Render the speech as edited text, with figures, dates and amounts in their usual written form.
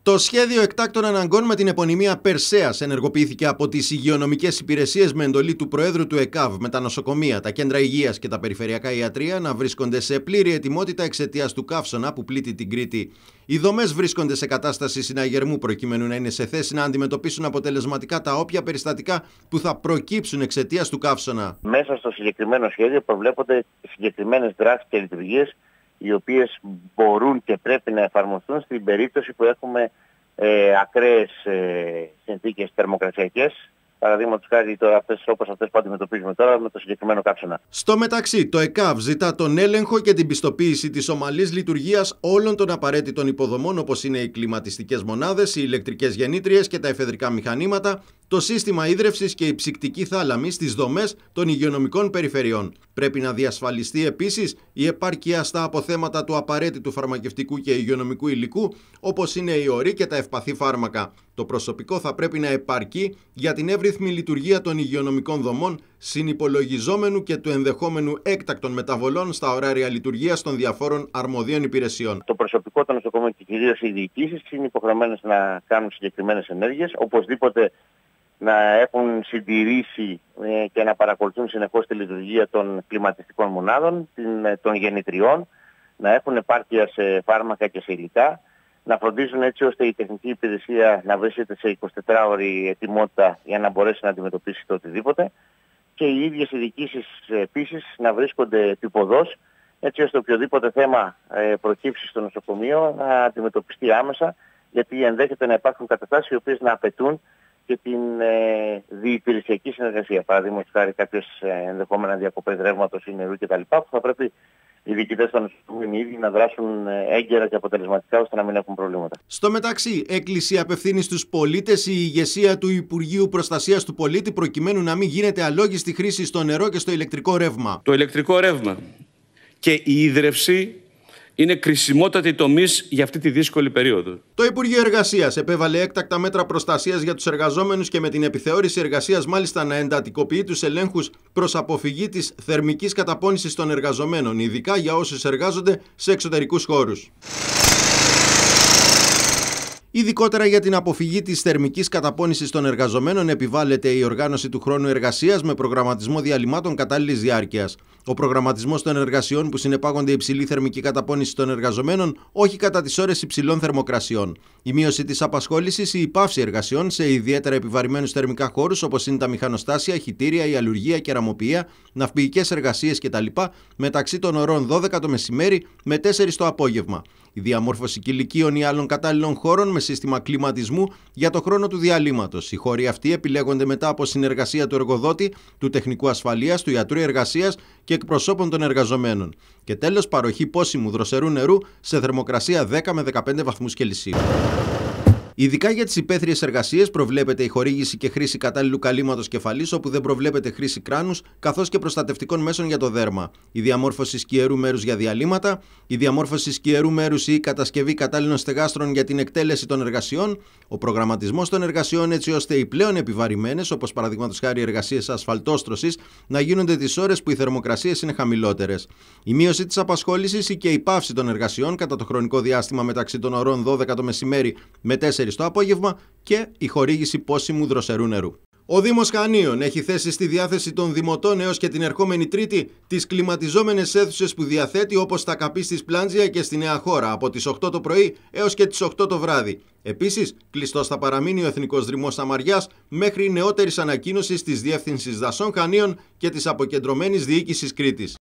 Το σχέδιο εκτάκτων αναγκών με την επωνυμία Περσέας ενεργοποιήθηκε από τις υγειονομικές υπηρεσίες με εντολή του Προέδρου του ΕΚΑΒ με τα νοσοκομεία, τα κέντρα υγείας και τα περιφερειακά ιατρεία να βρίσκονται σε πλήρη ετοιμότητα εξαιτίας του καύσωνα που πλήττει την Κρήτη. Οι δομές βρίσκονται σε κατάσταση συναγερμού προκειμένου να είναι σε θέση να αντιμετωπίσουν αποτελεσματικά τα όποια περιστατικά που θα προκύψουν εξαιτίας του καύσωνα. Μέσα στο συγκεκριμένο σχέδιο προβλέπονται συγκεκριμένες δράσεις και λειτουργίες οι οποίες μπορούν και πρέπει να εφαρμοστούν στην περίπτωση που έχουμε ακραίες συνθήκες θερμοκρασιακές. Παραδείγματος χάρη τώρα όπως αυτές που αντιμετωπίζουμε τώρα με το συγκεκριμένο καύσωνα. Στο μεταξύ, το ΕΚΑΒ ζητά τον έλεγχο και την πιστοποίηση της ομαλής λειτουργίας όλων των απαραίτητων υποδομών όπως είναι οι κλιματιστικές μονάδες, οι ηλεκτρικές γεννήτριες και τα εφεδρικά μηχανήματα, το σύστημα ίδρευσης και η ψυκτική θάλαμη στις δομές των υγειονομικών περιφερειών. Πρέπει να διασφαλιστεί επίσης η επάρκεια στα αποθέματα του απαραίτητου φαρμακευτικού και υγειονομικού υλικού, όπως είναι οι οροί και τα ευπαθή φάρμακα. Το προσωπικό θα πρέπει να επαρκεί για την εύρυθμη λειτουργία των υγειονομικών δομών, συνυπολογιζόμενου και του ενδεχόμενου έκτακτων μεταβολών στα ωράρια λειτουργίας των διαφόρων αρμοδίων υπηρεσιών. Το προσωπικό των νοσοκομείων και κυρίως οι διοικήσεις είναι υποχρεωμένες να κάνουν συγκεκριμένες ενέργειες, οπωσδήποτε να έχουν συντηρήσει και να παρακολουθούν συνεχώς τη λειτουργία των κλιματιστικών μονάδων, των γεννητριών, να έχουν επάρκεια σε φάρμακα και σε υλικά, να φροντίζουν έτσι ώστε η τεχνική υπηρεσία να βρίσκεται σε 24ωρη ετοιμότητα για να μπορέσει να αντιμετωπίσει το οτιδήποτε και οι ίδιες οι διοικήσεις επίσης να βρίσκονται επίποδος έτσι ώστε οποιοδήποτε θέμα προκύψει στο νοσοκομείο να αντιμετωπιστεί άμεσα, γιατί ενδέχεται να υπάρχουν καταστάσεις οι οποίες να απαιτούν και την διυπηρεσιακή συνεργασία. Παραδείγματος χάρη κάποιες ενδεχόμενα διακοπές ρεύματος ή νερού κτλ. Που θα πρέπει οι διοικητές των νοσοκομείων οι ίδιοι να δράσουν έγκαιρα και αποτελεσματικά ώστε να μην έχουν προβλήματα. Στο μεταξύ, έκκληση απευθύνει στους πολίτες η ηγεσία του Υπουργείου Προστασίας του Πολίτη προκειμένου να μην γίνεται αλόγιστη χρήση στο νερό και στο ηλεκτρικό ρεύμα. Το ηλεκτρικό ρεύμα και η ίδρυυση είναι κρισιμότατοι τομείς για αυτή τη δύσκολη περίοδο. Το Υπουργείο Εργασίας επέβαλε έκτακτα μέτρα προστασίας για τους εργαζόμενους και με την επιθεώρηση εργασίας μάλιστα να εντατικοποιεί τους ελέγχους προς αποφυγή της θερμικής καταπώνησης των εργαζομένων, ειδικά για όσους εργάζονται σε εξωτερικούς χώρους. Ειδικότερα για την αποφυγή της θερμικής καταπώνησης των εργαζομένων επιβάλλεται η οργάνωση του χρόνου εργασίας με προγραμματισμό διαλυμάτων κατάλληλης διάρκειας. Ο προγραμματισμός των εργασιών που συνεπάγονται υψηλή θερμική καταπώνηση των εργαζομένων, όχι κατά τις ώρες υψηλών θερμοκρασιών. Η μείωση της απασχόλησης ή η πάυση εργασιών σε ιδιαίτερα επιβαρημένους θερμικά χώρους όπως είναι τα μηχανοστάσια, χυτήρια, η αλλουργία, κεραμοποιία, ναυπηγικές εργασίες κτλ. Μεταξύ των ωρών 12 το μεσημέρι με 4 το απόγευμα. Η διαμόρφωση κηλικίων ή άλλων κατάλληλων χώρων με σύστημα κλιματισμού για το χρόνο του διαλύματος. Οι χώροι αυτοί επιλέγονται μετά από συνεργασία του εργοδότη, του τεχνικού ασφαλείας, του ιατρού εργασίας και εκπροσώπων των εργαζομένων. Και τέλος, παροχή πόσιμου δροσερού νερού σε θερμοκρασία 10 με 15 βαθμούς Κελσίου. Ειδικά για τις υπαίθριες εργασίες προβλέπεται η χορήγηση και χρήση κατάλληλου καλύματος κεφαλής, όπου δεν προβλέπεται χρήση κράνους, καθώς και προστατευτικών μέσων για το δέρμα. Η διαμόρφωση σκιερού μέρους για διαλύματα, η διαμόρφωση σκιερού μέρους ή η κατασκευή κατάλληλων στεγάστρων για την εκτέλεση των εργασιών, ο προγραμματισμός των εργασιών έτσι ώστε οι πλέον επιβαρημένες, όπως παραδείγματος χάρη εργασίες ασφαλτόστρωσης, να γίνονται τις ώρες που οι θερμοκρασίες είναι χαμηλότερες. Η μείωση της απασχόλησης ή και η πάυση των εργασιών κατά το χρονικό διάστημα μεταξύ των ωρών 12 το μεσημέρι με 4 το απόγευμα και η χορήγηση πόσιμου δροσερού νερού. Ο Δήμος Χανίων έχει θέσει στη διάθεση των δημοτών έως και την ερχόμενη Τρίτη τις κλιματιζόμενες αίθουσες που διαθέτει, όπως στα Καπή της Πλάντζια και στη Νέα Χώρα από τις 8 το πρωί έως και τις 8 το βράδυ. Επίσης, κλειστός θα παραμείνει ο Εθνικός Δρυμός Σαμαριάς μέχρι νεότερης ανακοίνωσης της Διεύθυνσης Δασών Χανίων και της Αποκεντρωμένης Διοίκησης Κρήτης.